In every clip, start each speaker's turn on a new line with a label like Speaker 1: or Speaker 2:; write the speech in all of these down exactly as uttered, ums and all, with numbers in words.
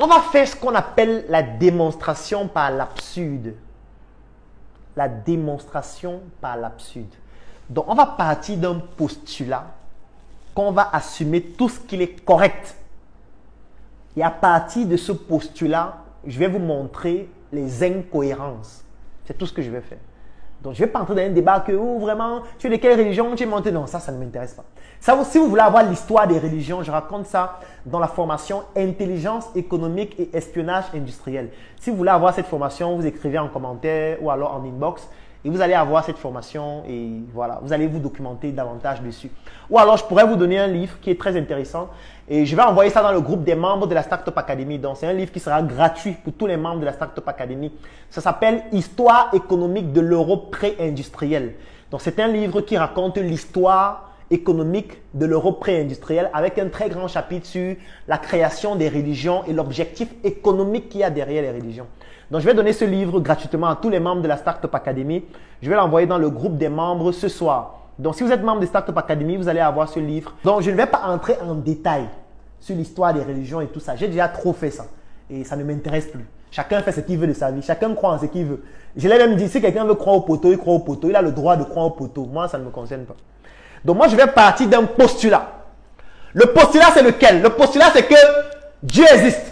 Speaker 1: on va faire ce qu'on appelle la démonstration par l'absurde. La démonstration par l'absurde. Donc, on va partir d'un postulat qu'on va assumer tout ce qu'il est correct. Et à partir de ce postulat, je vais vous montrer les incohérences. C'est tout ce que je vais faire. Donc, je ne vais pas entrer dans un débat que, oh, vraiment, tu es de quelle religion, tu es monté. Non, ça, ça ne m'intéresse pas. Ça, si vous voulez avoir l'histoire des religions, je raconte ça dans la formation Intelligence économique et espionnage industriel. Si vous voulez avoir cette formation, vous écrivez en commentaire ou alors en inbox et vous allez avoir cette formation et voilà, vous allez vous documenter davantage dessus. Ou alors, je pourrais vous donner un livre qui est très intéressant et je vais envoyer ça dans le groupe des membres de la Startup Academy. Donc, c'est un livre qui sera gratuit pour tous les membres de la Startup Academy. Ça s'appelle « Histoire économique de l'euro pré-industriel ». Donc, c'est un livre qui raconte l'histoire économique de l'euro pré-industriel avec un très grand chapitre sur la création des religions et l'objectif économique qu'il y a derrière les religions. Donc, je vais donner ce livre gratuitement à tous les membres de la Startup Academy. Je vais l'envoyer dans le groupe des membres ce soir. Donc, si vous êtes membre de Startup Academy, vous allez avoir ce livre. Donc, je ne vais pas entrer en détail sur l'histoire des religions et tout ça. J'ai déjà trop fait ça et ça ne m'intéresse plus. Chacun fait ce qu'il veut de sa vie. Chacun croit en ce qu'il veut. Je l'ai même dit, si quelqu'un veut croire au poteau, il croit au poteau. Il a le droit de croire au poteau. Moi, ça ne me concerne pas. Donc, moi, je vais partir d'un postulat. Le postulat, c'est lequel? Le postulat, c'est que Dieu existe.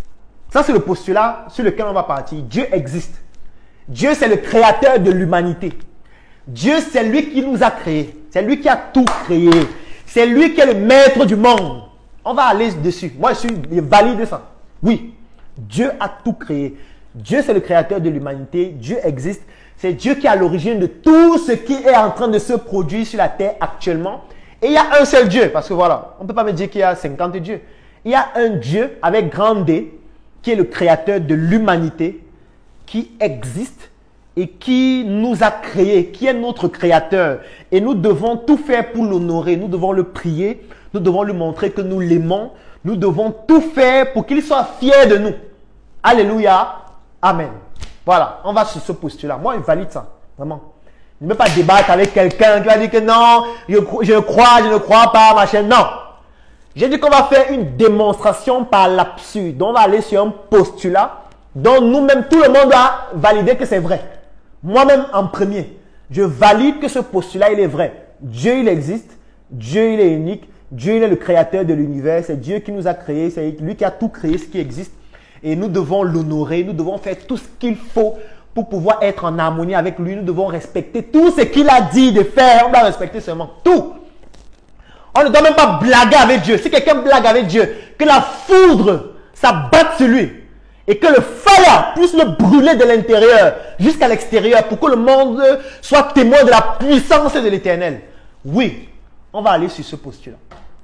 Speaker 1: Ça, c'est le postulat sur lequel on va partir. Dieu existe. Dieu, c'est le créateur de l'humanité. Dieu, c'est lui qui nous a créés. C'est lui qui a tout créé. C'est lui qui est le maître du monde. On va aller dessus. Moi, je suis valide de ça. Oui, Dieu a tout créé. Dieu, c'est le créateur de l'humanité. Dieu existe. C'est Dieu qui est à l'origine de tout ce qui est en train de se produire sur la terre actuellement. Et il y a un seul Dieu. Parce que voilà, on ne peut pas me dire qu'il y a cinquante dieux. Il y a un Dieu avec grand D qui est le créateur de l'humanité, qui existe et qui nous a créés, qui est notre créateur. Et nous devons tout faire pour l'honorer. Nous devons le prier. Nous devons lui montrer que nous l'aimons. Nous devons tout faire pour qu'il soit fier de nous. Alléluia. Amen. Voilà, on va sur ce postulat. Moi, je valide ça. Vraiment. Je ne veux pas débattre avec quelqu'un qui va dire que non, je, je crois, je ne crois pas, machin. Non. J'ai dit qu'on va faire une démonstration par l'absurde. On va aller sur un postulat dont nous-mêmes, tout le monde a validé que c'est vrai. Moi-même, en premier, je valide que ce postulat, il est vrai. Dieu, il existe. Dieu, il est unique. Dieu, il est le créateur de l'univers. C'est Dieu qui nous a créés. C'est lui qui a tout créé, ce qui existe. Et nous devons l'honorer. Nous devons faire tout ce qu'il faut pour pouvoir être en harmonie avec lui. Nous devons respecter tout ce qu'il a dit de faire. On doit respecter seulement tout. On ne doit même pas blaguer avec Dieu. Si quelqu'un blague avec Dieu, que la foudre s'abatte sur lui et que le feu puisse le brûler de l'intérieur jusqu'à l'extérieur pour que le monde soit témoin de la puissance de l'Éternel. Oui, on va aller sur ce postulat.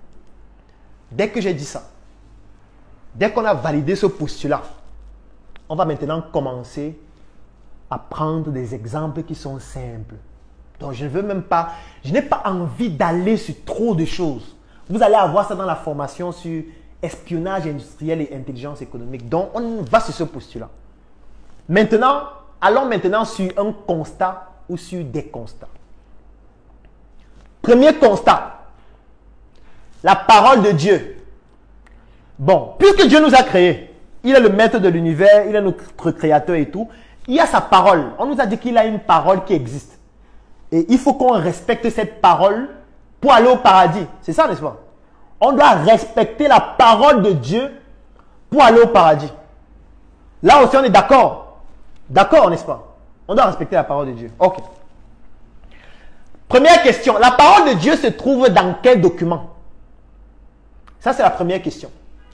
Speaker 1: Dès que j'ai dit ça, dès qu'on a validé ce postulat, on va maintenant commencer à prendre des exemples qui sont simples. Donc, je ne veux même pas, je n'ai pas envie d'aller sur trop de choses. Vous allez avoir ça dans la formation sur espionnage industriel et intelligence économique. Donc, on va sur ce postulat. Maintenant, allons maintenant sur un constat ou sur des constats. Premier constat, la parole de Dieu. Bon, puisque Dieu nous a créés, il est le maître de l'univers, il est notre créateur et tout, il y a sa parole. On nous a dit qu'il a une parole qui existe. Et il faut qu'on respecte cette parole pour aller au paradis. C'est ça, n'est-ce pas? On doit respecter la parole de Dieu pour aller au paradis. Là aussi, on est d'accord. D'accord, n'est-ce pas? On doit respecter la parole de Dieu. Ok. Première question. La parole de Dieu se trouve dans quel document? Ça, c'est la première question.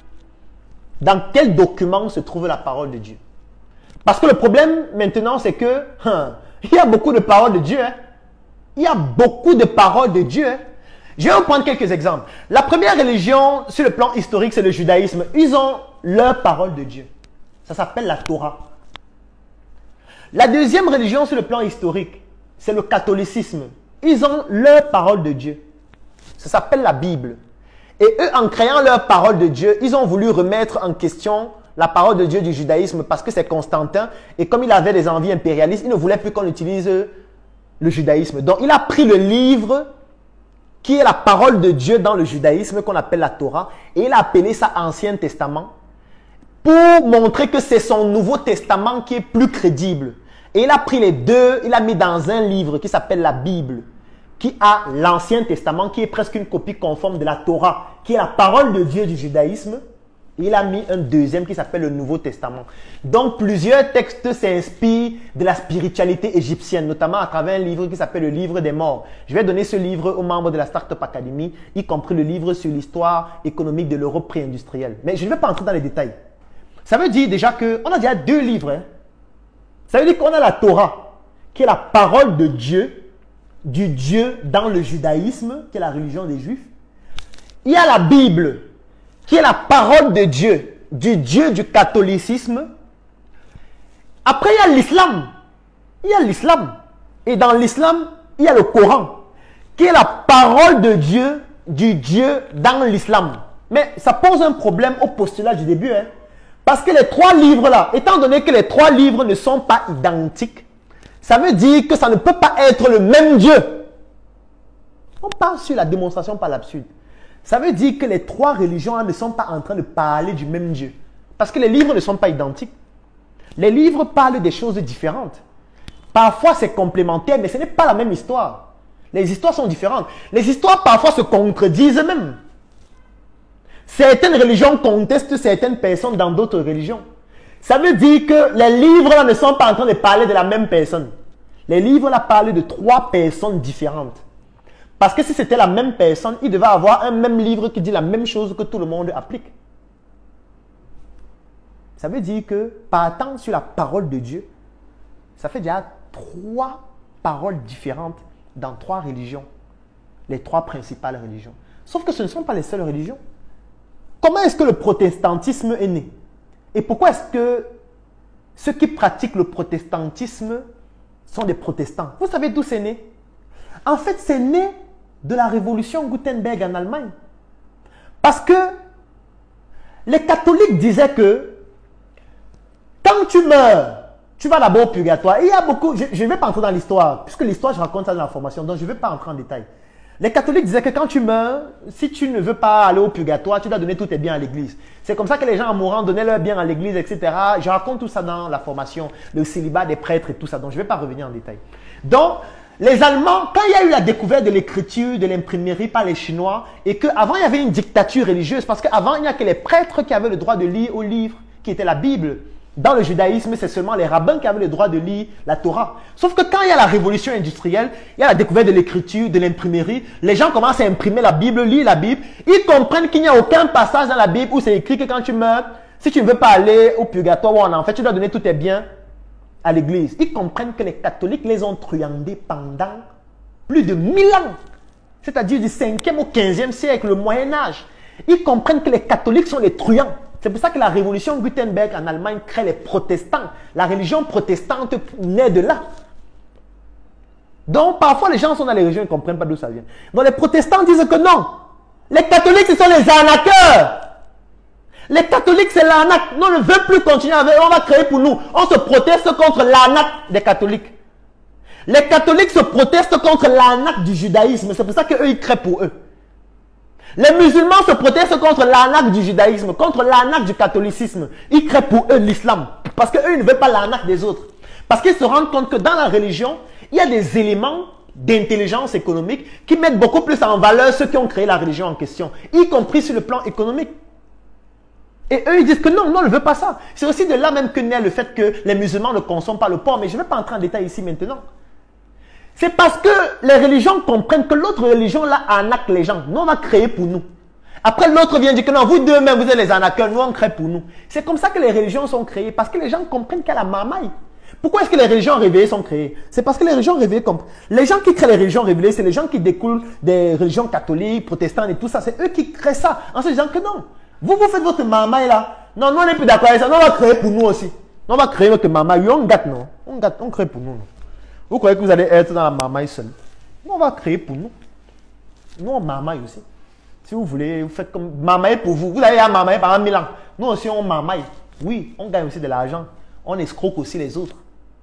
Speaker 1: Dans quel document se trouve la parole de Dieu? Parce que le problème maintenant, c'est que hein, il y a beaucoup de paroles de Dieu. Hein. Il y a beaucoup de paroles de Dieu. Hein. Je vais vous prendre quelques exemples. La première religion, sur le plan historique, c'est le judaïsme. Ils ont leur parole de Dieu. Ça s'appelle la Torah. La deuxième religion, sur le plan historique, c'est le catholicisme. Ils ont leur parole de Dieu. Ça s'appelle la Bible. Et eux, en créant leur parole de Dieu, ils ont voulu remettre en question la parole de Dieu du judaïsme parce que c'est Constantin. Et comme il avait des envies impérialistes, il ne voulait plus qu'on utilise le judaïsme. Donc, il a pris le livre qui est la parole de Dieu dans le judaïsme qu'on appelle la Torah et il a appelé ça Ancien Testament pour montrer que c'est son Nouveau Testament qui est plus crédible. Et il a pris les deux, il a mis dans un livre qui s'appelle la Bible, qui a l'Ancien Testament, qui est presque une copie conforme de la Torah, qui est la parole de Dieu du judaïsme. Et il a mis un deuxième qui s'appelle le Nouveau Testament. Donc, plusieurs textes s'inspirent de la spiritualité égyptienne, notamment à travers un livre qui s'appelle le Livre des Morts. Je vais donner ce livre aux membres de la Startup Academy, y compris le livre sur l'histoire économique de l'Europe pré-industrielle. Mais je ne vais pas entrer dans les détails. Ça veut dire déjà qu'on a déjà deux livres. Hein. Ça veut dire qu'on a la Torah, qui est la parole de Dieu, du Dieu dans le judaïsme, qui est la religion des Juifs. Il y a la Bible, qui est la parole de Dieu, du Dieu du catholicisme. Après, il y a l'islam. Il y a l'islam. Et dans l'islam, il y a le Coran, qui est la parole de Dieu, du Dieu dans l'islam. Mais ça pose un problème au postulat du début. Hein. Parce que les trois livres-là, étant donné que les trois livres ne sont pas identiques, ça veut dire que ça ne peut pas être le même Dieu. On parle sur la démonstration par l'absurde. Ça veut dire que les trois religions ne sont pas en train de parler du même Dieu. Parce que les livres ne sont pas identiques. Les livres parlent des choses différentes. Parfois, c'est complémentaire, mais ce n'est pas la même histoire. Les histoires sont différentes. Les histoires, parfois, se contredisent même. Certaines religions contestent certaines personnes dans d'autres religions. Ça veut dire que les livres-là ne sont pas en train de parler de la même personne. Les livres-là parlent de trois personnes différentes. Parce que si c'était la même personne, il devait avoir un même livre qui dit la même chose que tout le monde applique. Ça veut dire que, partant sur la parole de Dieu, ça fait déjà trois paroles différentes dans trois religions. Les trois principales religions. Sauf que ce ne sont pas les seules religions. Comment est-ce que le protestantisme est né? Et pourquoi est-ce que ceux qui pratiquent le protestantisme sont des protestants? Vous savez d'où c'est né? En fait, c'est né de la révolution Gutenberg en Allemagne. Parce que les catholiques disaient que quand tu meurs, tu vas d'abord au purgatoire. Et il y a beaucoup, je ne vais pas entrer dans l'histoire, puisque l'histoire, je raconte ça dans la formation, donc je ne vais pas entrer en détail. Les catholiques disaient que quand tu meurs, si tu ne veux pas aller au purgatoire, tu dois donner tous tes biens à l'église. C'est comme ça que les gens en mourant donnaient leurs biens à l'église, et cetera. Je raconte tout ça dans la formation, le célibat des prêtres et tout ça, donc je ne vais pas revenir en détail. Donc, les Allemands, quand il y a eu la découverte de l'écriture, de l'imprimerie par les Chinois, et qu'avant il y avait une dictature religieuse, parce qu'avant il n'y a que les prêtres qui avaient le droit de lire au livre, qui était la Bible. Dans le judaïsme, c'est seulement les rabbins qui avaient le droit de lire la Torah. Sauf que quand il y a la révolution industrielle, il y a la découverte de l'écriture, de l'imprimerie, les gens commencent à imprimer la Bible, lire la Bible, ils comprennent qu'il n'y a aucun passage dans la Bible où c'est écrit que quand tu meurs, si tu ne veux pas aller au purgatoire ou en enfer, tu dois donner tous tes biens à l'église. Ils comprennent que les catholiques les ont truandés pendant plus de mille ans. C'est-à-dire du cinquième au quinzième siècle, le Moyen-Âge. Ils comprennent que les catholiques sont les truands. C'est pour ça que la révolution Gutenberg en Allemagne crée les protestants. La religion protestante naît de là. Donc parfois les gens sont dans les régions et ne comprennent pas d'où ça vient. Donc les protestants disent que non. Les catholiques ce sont les arnaqueurs. Les catholiques c'est l'arnaque. Nous on ne veut plus continuer avec eux. On va créer pour nous. On se proteste contre l'arnaque des catholiques. Les catholiques se protestent contre l'arnaque du judaïsme. C'est pour ça qu'eux ils créent pour eux. Les musulmans se protestent contre l'arnaque du judaïsme, contre l'arnaque du catholicisme. Ils créent pour eux l'islam. Parce qu'eux, ils ne veulent pas l'arnaque des autres. Parce qu'ils se rendent compte que dans la religion, il y a des éléments d'intelligence économique qui mettent beaucoup plus en valeur ceux qui ont créé la religion en question, y compris sur le plan économique. Et eux, ils disent que non, non, on ne veut pas ça. C'est aussi de là même que naît le fait que les musulmans ne consomment pas le porc. Mais je ne vais pas entrer en détail ici maintenant. C'est parce que les religions comprennent que l'autre religion là arnaque les gens. Nous, on va créer pour nous. Après, l'autre vient dire que non, vous deux même, vous êtes les arnaqueurs, nous, on crée pour nous. C'est comme ça que les religions sont créées, parce que les gens comprennent qu'il y a la marmaille. Pourquoi est-ce que les religions révélées sont créées? C'est parce que les religions révélées comprennent. Les gens qui créent les religions révélées, c'est les gens qui découlent des religions catholiques, protestantes et tout ça. C'est eux qui créent ça, en se disant que non. Vous, vous faites votre marmaille là. Non, nous, on n'est plus d'accord avec ça. Nous, on va créer pour nous aussi. Nous, on va créer notre marmaille. Oui, on gâte, non. On gâte, on crée pour nous. Non. Vous croyez que vous allez être dans la marmaille seule? Nous, on va créer pour nous. Nous, on marmaille aussi. Si vous voulez, vous faites comme marmaille pour vous. Vous allez à marmaille pendant mille ans. Nous aussi, on marmaille. Oui, on gagne aussi de l'argent. On escroque aussi les autres.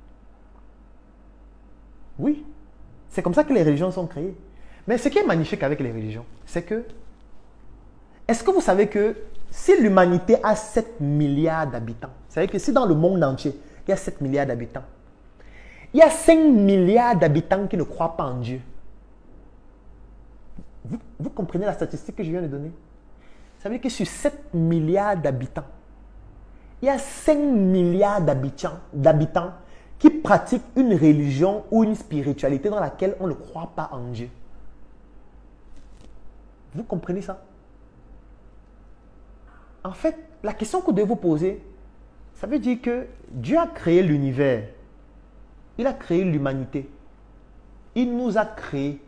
Speaker 1: Oui. C'est comme ça que les religions sont créées. Mais ce qui est magnifique avec les religions, c'est que, est-ce que vous savez que si l'humanité a sept milliards d'habitants, c'est-à-dire que si dans le monde entier, il y a sept milliards d'habitants, il y a cinq milliards d'habitants qui ne croient pas en Dieu. Vous, vous comprenez la statistique que je viens de donner? Ça veut dire que sur sept milliards d'habitants, il y a cinq milliards d'habitants, d'habitants qui pratiquent une religion ou une spiritualité dans laquelle on ne croit pas en Dieu. Vous comprenez ça? En fait, la question que vous devez vous poser, ça veut dire que Dieu a créé l'univers. Il a créé l'humanité. Il nous a créés.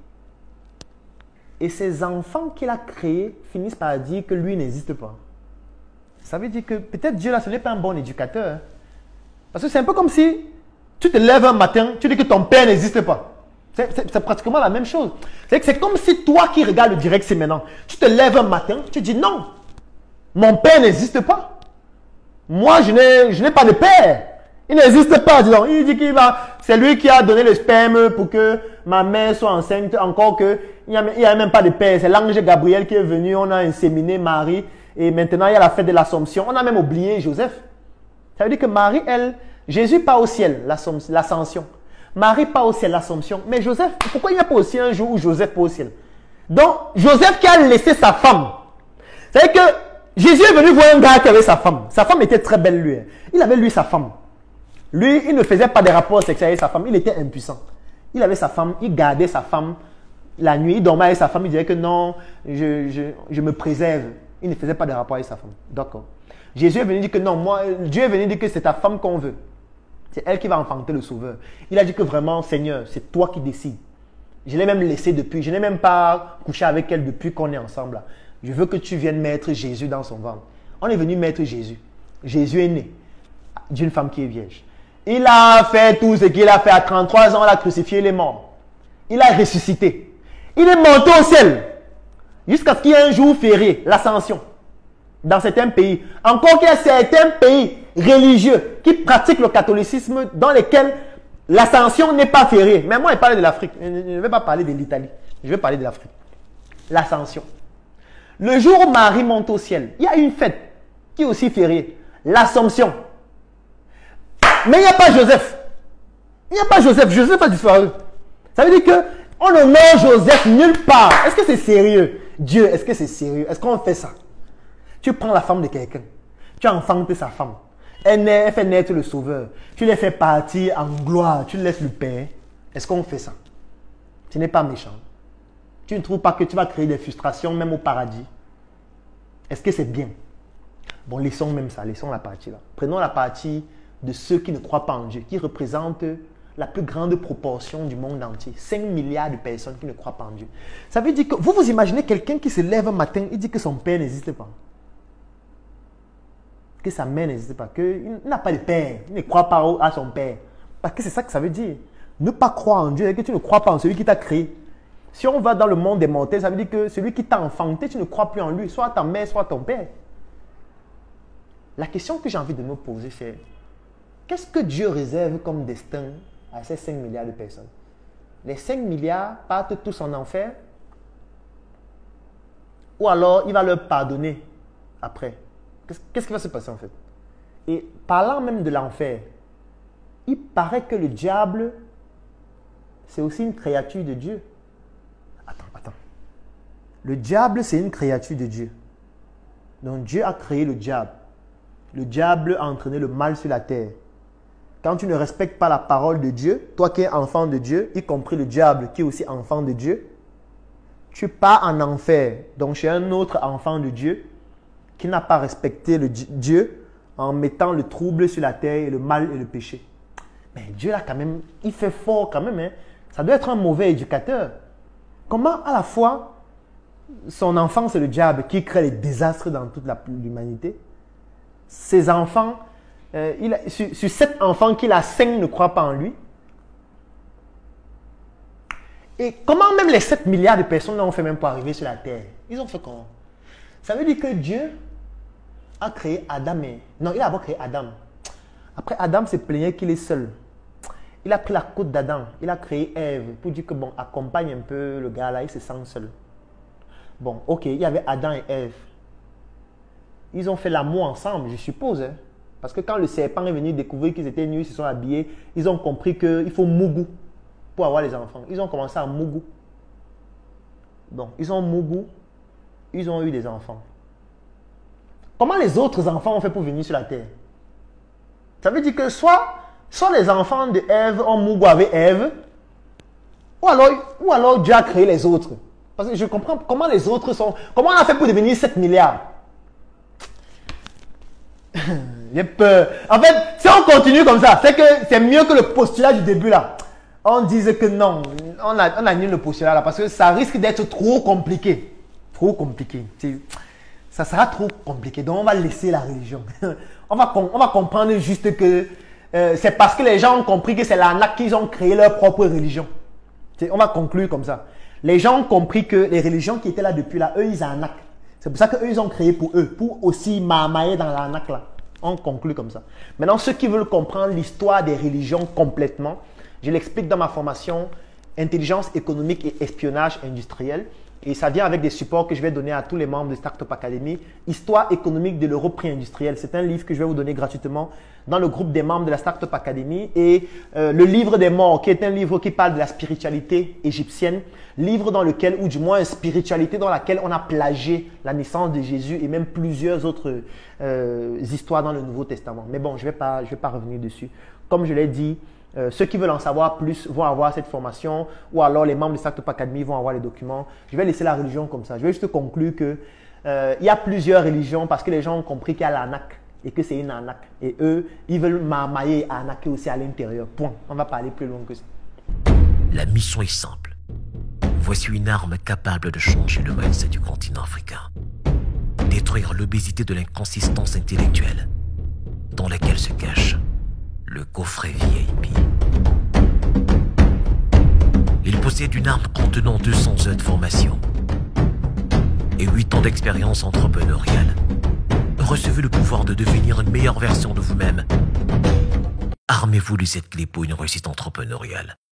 Speaker 1: Et ces enfants qu'il a créés finissent par dire que lui n'existe pas. Ça veut dire que peut-être Dieu là, ce n'est pas un bon éducateur. Hein? Parce que c'est un peu comme si tu te lèves un matin, tu dis que ton père n'existe pas. C'est pratiquement la même chose. C'est comme si toi qui regardes le direct, c'est maintenant. Tu te lèves un matin, tu dis non, mon père n'existe pas. Moi, je n'ai pas de père. Il n'existe pas, disons. Il dit qu'il va, c'est lui qui a donné le sperme pour que ma mère soit enceinte, encore que il n'y a, a même pas de père. C'est l'ange Gabriel qui est venu, on a inséminé Marie, et maintenant il y a la fête de l'Assomption. On a même oublié Joseph. Ça veut dire que Marie, elle, Jésus part au ciel, l'Ascension. Marie part au ciel, l'Assomption. Mais Joseph, pourquoi il n'y a pas aussi un jour où Joseph part au ciel? Donc, Joseph qui a laissé sa femme. C'est-à-dire que Jésus est venu voir un gars qui avait sa femme. Sa femme était très belle, lui. Il avait, lui, sa femme. Lui, il ne faisait pas de rapports sexuels avec sa femme. Il était impuissant. Il avait sa femme, il gardait sa femme la nuit. Il dormait avec sa femme. Il disait que non, je, je, je me préserve. Il ne faisait pas de rapports avec sa femme. D'accord. Jésus est venu dire que non, moi, Dieu est venu dire que c'est ta femme qu'on veut. C'est elle qui va enfanter le sauveur. Il a dit que vraiment, Seigneur, c'est toi qui décides. Je l'ai même laissé depuis. Je n'ai même pas couché avec elle depuis qu'on est ensemble. Là. Je veux que tu viennes mettre Jésus dans son ventre. On est venu mettre Jésus. Jésus est né d'une femme qui est vierge. Il a fait tout ce qu'il a fait à trente-trois ans. Il a crucifié, il est mort. Il a ressuscité. Il est monté au ciel. Jusqu'à ce qu'il y ait un jour férié, l'ascension. Dans certains pays. Encore qu'il y a certains pays religieux qui pratiquent le catholicisme dans lesquels l'ascension n'est pas fériée. Mais moi, je parle de l'Afrique. Je ne vais pas parler de l'Italie. Je vais parler de l'Afrique. L'ascension. Le jour où Marie monte au ciel, il y a une fête qui est aussi fériée. L'Assomption. Mais il n'y a pas Joseph. Il n'y a pas Joseph. Joseph a disparu. Ça veut dire qu'on ne met Joseph nulle part. Est-ce que c'est sérieux? Dieu, est-ce que c'est sérieux? Est-ce qu'on fait ça? Tu prends la femme de quelqu'un. Tu enfantes sa femme. Elle, naît, elle fait naître le sauveur. Tu les fais partir en gloire. Tu laisses le père. Est-ce qu'on fait ça? Ce n'est pas méchant. Tu ne trouves pas que tu vas créer des frustrations même au paradis? Est-ce que c'est bien? Bon, laissons même ça. Laissons la partie là. Prenons la partie de ceux qui ne croient pas en Dieu, qui représentent la plus grande proportion du monde entier. cinq milliards de personnes qui ne croient pas en Dieu. Ça veut dire que vous vous imaginez quelqu'un qui se lève un matin et dit que son père n'existe pas. Que sa mère n'existe pas. Qu'il n'a pas de père. Il ne croit pas à son père. Parce que c'est ça que ça veut dire. Ne pas croire en Dieu, c'est que tu ne crois pas en celui qui t'a créé. Si on va dans le monde des mortels, ça veut dire que celui qui t'a enfanté, tu ne crois plus en lui. Soit ta mère, soit ton père. La question que j'ai envie de me poser, c'est qu'est-ce que Dieu réserve comme destin à ces cinq milliards de personnes? Les cinq milliards partent tous en enfer? Ou alors il va leur pardonner après? Qu'est-ce qui va se passer en fait? Et parlant même de l'enfer, il paraît que le diable, c'est aussi une créature de Dieu. Attends, attends. Le diable, c'est une créature de Dieu. Donc Dieu a créé le diable. Le diable a entraîné le mal sur la terre. Quand tu ne respectes pas la parole de Dieu, toi qui es enfant de Dieu, y compris le diable qui est aussi enfant de Dieu, tu pars en enfer. Donc chez un autre enfant de Dieu qui n'a pas respecté le Dieu en mettant le trouble sur la terre et le mal et le péché. Mais Dieu là quand même, il fait fort quand même. Hein. Ça doit être un mauvais éducateur. Comment à la fois son enfant c'est le diable qui crée les désastres dans toute l'humanité. Ses enfants, euh, il a, sur, sur sept enfants qu'il a, cinq ne croient pas en lui. Et comment même les sept milliards de personnes n'ont fait même pas arriver sur la terre? Ils ont fait comment? Ça veut dire que Dieu a créé Adam et... Non, il a d'abord créé Adam. Après, Adam se plaignait qu'il est seul. Il a pris la côte d'Adam. Il a créé Ève pour dire que, bon, accompagne un peu le gars là, il se sent seul. Bon, ok, il y avait Adam et Ève. Ils ont fait l'amour ensemble, je suppose. Hein. Parce que quand le serpent est venu découvrir qu'ils étaient nus, ils se sont habillés, ils ont compris qu'il faut mougou pour avoir les enfants. Ils ont commencé à mougou. Bon, ils ont mougou, ils ont eu des enfants. Comment les autres enfants ont fait pour venir sur la terre? Ça veut dire que soit, soit les enfants de Ève ont mougou avec Ève, ou alors, ou alors Dieu a créé les autres. Parce que je comprends comment les autres sont... Comment on a fait pour devenir sept milliards? J'ai peur. En fait, si on continue comme ça, c'est que c'est mieux que le postulat du début là. On dise que non, on, a, on annule le postulat là parce que ça risque d'être trop compliqué. Trop compliqué. Ça sera trop compliqué. Donc on va laisser la religion. on, va, on va comprendre juste que euh, c'est parce que les gens ont compris que c'est l'arnaque qu'ils ont créé leur propre religion. On va conclure comme ça. Les gens ont compris que les religions qui étaient là depuis là, eux ils arnaquent. C'est pour ça qu'eux ils ont créé pour eux, pour aussi marmailler dans l'arnaque là. On conclut comme ça. Maintenant, ceux qui veulent comprendre l'histoire des religions complètement, je l'explique dans ma formation Intelligence économique et espionnage industriel. Et ça vient avec des supports que je vais donner à tous les membres de Startup Academy. Histoire économique de l'euro pré-industriel. C'est un livre que je vais vous donner gratuitement dans le groupe des membres de la Startup Academy. Et euh, le livre des morts, qui est un livre qui parle de la spiritualité égyptienne. Livre dans lequel, ou du moins une spiritualité dans laquelle on a plagié la naissance de Jésus et même plusieurs autres euh, histoires dans le Nouveau Testament. Mais bon, je ne vais pas, je vais pas revenir dessus. Comme je l'ai dit, Euh, ceux qui veulent en savoir plus vont avoir cette formation ou alors les membres de Startup Academy vont avoir les documents. Je vais laisser la religion comme ça. Je vais juste conclure que euh, il y a plusieurs religions parce que les gens ont compris qu'il y a l'arnaque et que c'est une arnaque. Et eux, ils veulent marmailler et arnaquer aussi à l'intérieur. Point. On va pas aller plus loin que ça.
Speaker 2: La mission est simple. Voici une arme capable de changer le mindset du continent africain. Détruire l'obésité de l'inconsistance intellectuelle dans laquelle se cache le coffret V I P. Il possède une arme contenant deux cents heures de formation et huit ans d'expérience entrepreneuriale. Recevez le pouvoir de devenir une meilleure version de vous-même. Armez-vous de cette clé pour une réussite entrepreneuriale.